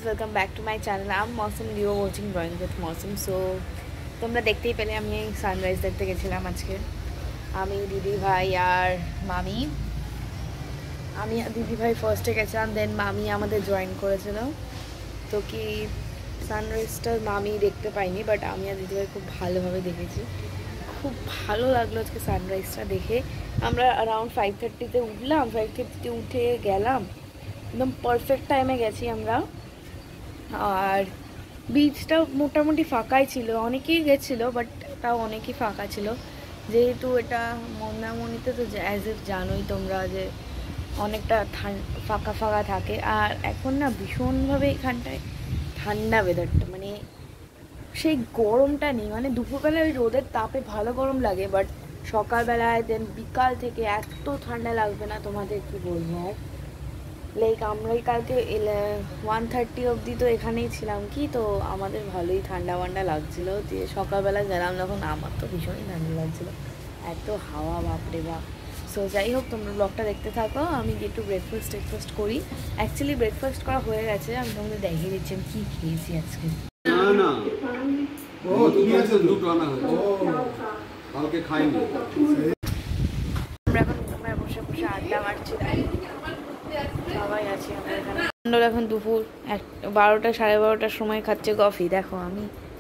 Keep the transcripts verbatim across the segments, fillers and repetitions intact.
welcome back to my channel. I'm Mousom. You are watching Drawing with Mousom. So তোমরা দেখতেই পেলে আমি sunrise দেখতে গেছিলাম আজকে আমি দিদি ভাই আর মামি আমি দিদি ভাই ফার্স্টে গেছিলাম দেন মামি আমাদের জয়েন করেছিল তো কি সানরাইজটা মামি দেখতে পাইনি বাট আমি আর দিদি ভাই খুব ভালোভাবে দেখেছি খুব ভালো লাগলো আজকে সানরাইজটা দেখে আমরা अराउंड ফাইভ থার্টি তে উঠলাম ফাইভ থার্টি তে উঠে গেলাম একদম পারফেক্ট টাইমে গেছি আমরা আর বিচটা মোটামুটি ফাঁকাই ছিল অনেকেই গেছিল বাট তাও অনেকই ফাঁকা ছিল যেহেতু এটা মন্দারমণিতে তো অ্যাজ ইফ জানোই তোমরা যে অনেকটা ফাঁকা ফাঁকা থাকে আর এখন না ভীষণভাবে এখানটায় ঠান্ডা ওয়েদারটা মানে সেই গরমটা নেই মানে দুপুরবেলা ওই রোদের তাপে ভালো গরম লাগে বাট সকালবেলায় দেন বিকাল থেকে এত ঠান্ডা লাগবে না তোমাদের কি বলবো আর লাইক আমরাই কালকে ওয়ান থার্টি অবধি তো এখানেই ছিলাম কি তো আমাদের ভালোই ঠান্ডা ওয়ান্ডা লাগছিলো দিয়ে সকালবেলা গেলাম যখন আমার তো ভীষণই ঠান্ডা লাগছিলো এত হাওয়া বাপরে বাপ সো যাই হোক তোমরা ব্লগটা দেখতে থাকো আমি একটু ব্রেকফাস্ট ব্রেকফাস্ট করি অ্যাকচুয়ালি ব্রেকফাস্ট করা হয়ে গেছে আমি তোমাদের দেখিয়ে দিচ্ছি আমি কী খেয়েছি আজকে না না ও তুমি আছে দুটো আনা হয়েছে কালকে খাইনি আমরা এখন আমরা বসে বসে আড্ডা মারছি সবাই আছি আমরা এখানে এখন দুপুর এক বারোটা সাড়ে বারোটার সময় খাচ্ছে কফি দেখো আমি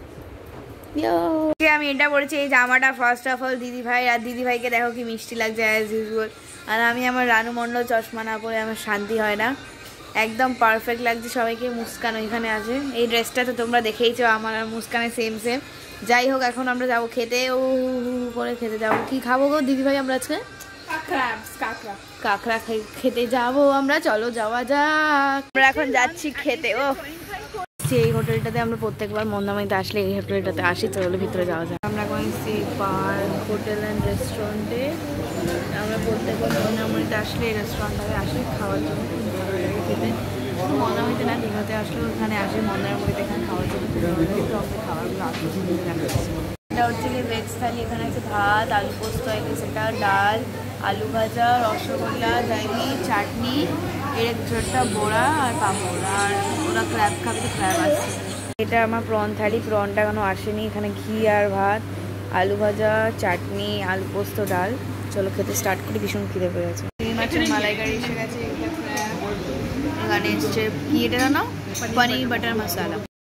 আমি এটা পরেছি এই জামাটা ফার্স্ট অফ অল দিদি ভাই আর দিদি ভাইকে দেখো কি মিষ্টি লাগছে অ্যাজ ইউজুয়াল আর আমি আমার রানু মণ্ডল চশমা না পরে আমার শান্তি হয় না একদম পারফেক্ট লাগছে সবাইকে মুস্কান ওইখানে আছে এই ড্রেসটা তো তোমরা দেখেইছো আমার আর মুস্কানের সেম সেম যাই হোক এখন আমরা যাবো খেতে ও করে খেতে যাবো কি খাবো গো দিদি ভাই আমরা আজকে কাঁকড়া কাঁকড়া খেতে যাবো আমরা চলো যাওয়া যাক আমরা এখন যাচ্ছি খেতে ও এই হোটেলটাতে আমরা প্রত্যেকবার মন্দারমণিতে আসলে এই হোটেলটাতে আসি তো হলো ভিতরে যাওয়া যায় আমরা এখন সি পার্ক হোটেল অ্যান্ড রেস্টুরেন্টে আমরা প্রত্যেকবার মন্দারমণিতে আসলে এই রেস্টুরেন্টটাতে আসি খাওয়ার জন্য ভালো লাগে খেতে মন্দারমণিতে না দীঘাতে আসলে ওখানে আসে মন্দারমণিতে এখানে খাওয়ার জন্য খুব ভালো লাগে তো আমরা খাবারগুলো আসলে দেখা যাচ্ছে এটা হচ্ছে কি ভেজ থালি এখানে আছে ভাত আলু পোস্ত আছে সেটা ডাল আলু ভাজা রসগোল্লা জাইনি চাটনি এর ছোট্টা বড়া আর পাঁপড় আর ওরা ক্র্যাব খাবে তো ক্র্যাব আছে এটা আমার প্রন থালি প্রনটা এখনো আসেনি এখানে ঘি আর ভাত আলু ভাজা চাটনি আলু পোস্ত ডাল চলো খেতে স্টার্ট করি ভীষণ খিদে পেয়ে গেছে মাছের মালাইকারি এসে গেছে এখানে এসছে কি এটা জানো পনির বাটার মশলা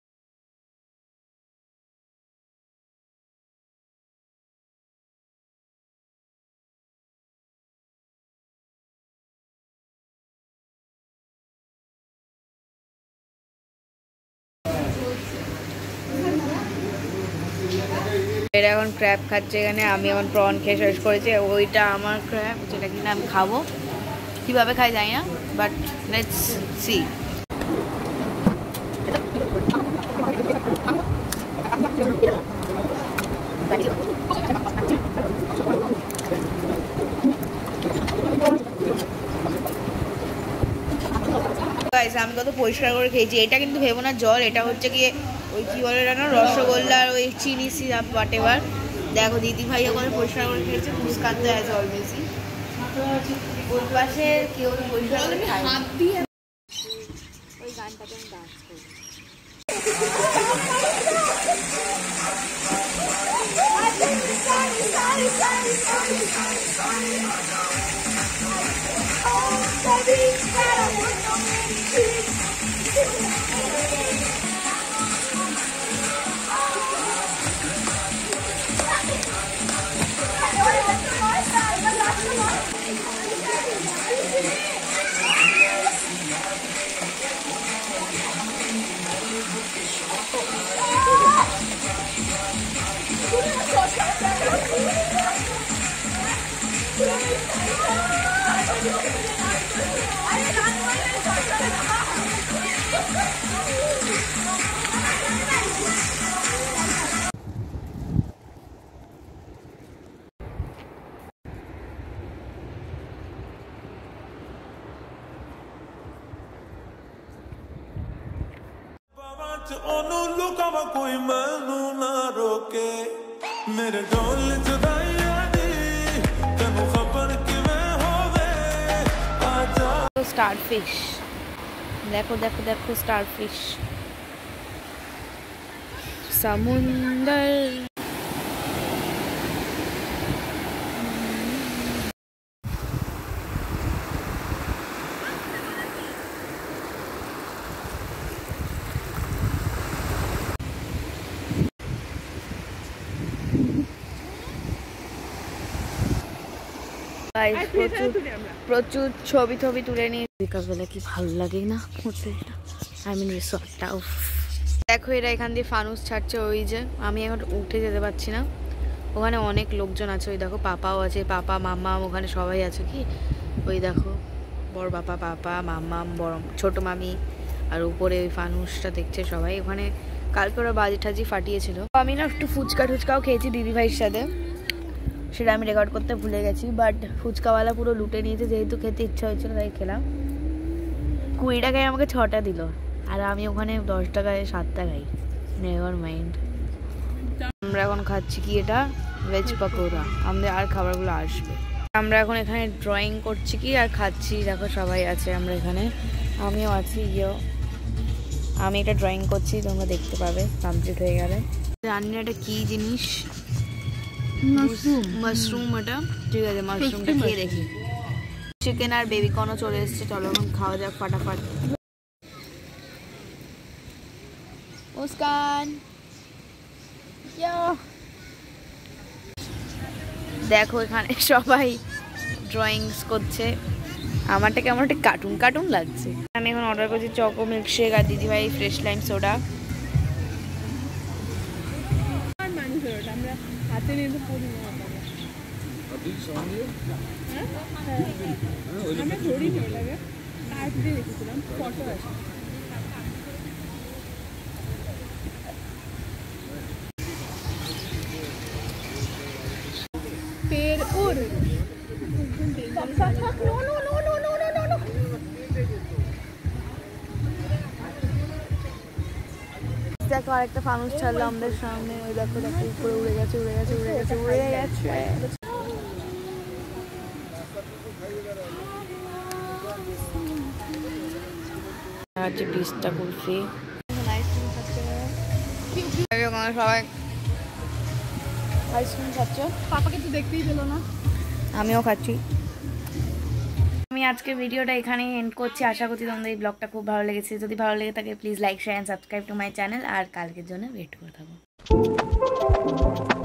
এটা এখন ক্র্যাব খাচ্ছে এখানে আমি এখন প্রন খেয়ে শেষ করেছি ওইটা আমার ক্র্যাব যেটা কিনা আমি খাবো কীভাবে খাই জানি না বাট লেটস সি আমি কত পরিষ্কার করে খেয়েছি এটা কিন্তু ভেবো না জল এটা হচ্ছে গিয়ে ওই কী বলে না রসগোল্লা আর ওই চিনি সিরাপ হোয়াট এভার দেখো দিদি ভাই ওখানে পরিষ্কার করে খেয়েছে মুস্কান তো অ্যাজ অলওয়েজই ওই পাশে কেউ পরিষ্কার করে হাত দিয়ে ওই গানটাকে আমি ডান্স করি ਉਹਨੂੰ ਲੁਕਾਵਾ ਕੋਈ ਮੈਨੂੰ ਨਾ ਰੋਕੇ ਮੇਰੇ ਢੋਲ ਜੁਦਾਈਆਂ ਦੀ start fish. দেখো দেখো দেখো স্টারফিশ, সমুন্দর। প্রচুর ছবি ছবি তুলে নিয়ে বিকালবেলা কি ভালো লাগে না হোটেলটা, আই মিন রিসর্টটা। দেখো এরা এখান দিয়ে ফানুস ছাড়ছে, ওই যে আমি এখন উঠে যেতে পারছি না, ওখানে অনেক লোকজন আছে। ওই দেখো পাপাও আছে, পাপা মাম্মা ওখানে সবাই আছে। কি ওই দেখো বড় পাপা, পাপা মাম্মা, বড় ছোট মামি, আর উপরে ওই ফানুসটা দেখছে সবাই। ওখানে কালকে ওরা বাজি টাজি ফাটিয়েছিল। আমি না একটু ফুচকা টুচকাও খেয়েছি দিদিভাইয়ের সাথে, সেটা আমি রেকর্ড করতে ভুলে গেছি। বাট ফুচকাওয়ালা পুরো লুটে নিয়েছে, যেহেতু খেতে ইচ্ছা হয়েছিল তাই খেলাম। কুড়ি টাকায় আমাকে ছটা দিল, আর আমি ওখানে দশ টাকায় সাতটা খাই। Never mind. আমরা এখন খাচ্ছি কি এটা ভেজ পাকোড়া, আমাদের আর খাবারগুলো আসবে। আমরা এখন এখানে ড্রয়িং করছি কি আর খাচ্ছি। দেখো সবাই আছে, আমরা এখানে আমিও আছি। ইয়েও আমি এটা ড্রয়িং করছি, তোমরা দেখতে পাবে কমপ্লিট হয়ে গেলে। জানি না এটা কী জিনিস, মাশরুম। এটা ঠিক আছে, মাশরুমটা খেয়ে দেখি। চিকেন আর বেবি কর্নও চলে এসছে, চলো এখন খাওয়া যাক ফাটাফাট। মুস্কান দেখো এখানে সবাই ড্রয়িংস করছে, আমারটা কেমন একটা কার্টুন কার্টুন লাগছে। আমি এখন অর্ডার করছি চকো মিল্কশেক আর দিদিভাই ফ্রেশ লাইম সোডা। দেখো আরেকটা ফানুস ছাড়লো আমাদের সামনে, ওই দেখো দেখো উপরে উড়ে গেছে উড়ে গেছে উড়ে গেছে উড়ে গেছে। হচ্ছে পিস্তা কুলফি, সবাই আইসক্রিম খাচ্ছে। পাপাকে তো দেখতেই পেলো না, আমিও খাচ্ছি। আমি আজকে ভিডিওটা এখানেই এন্ড করছি। আশা করছি তোমাদের এই ব্লগটা খুব ভালো লেগেছে। যদি ভালো লেগে থাকে please like share and subscribe to my channel, আর কালকের জন্য ওয়েট করে থাকো।